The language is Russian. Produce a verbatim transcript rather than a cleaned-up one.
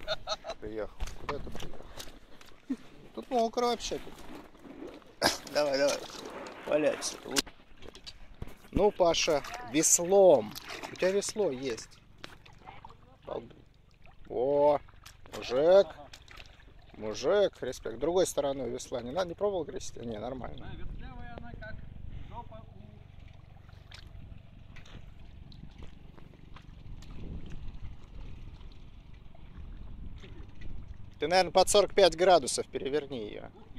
Приехал. Куда ты приехал? Тут мокро вообще. Давай, давай. Валяйся. Ну, Паша, веслом. У тебя весло есть. О, мужик. Мужик, респект. Другой стороной весла. Не надо, не пробовал грести? Не, нормально. Ты, наверное, под сорок пять градусов переверни ее.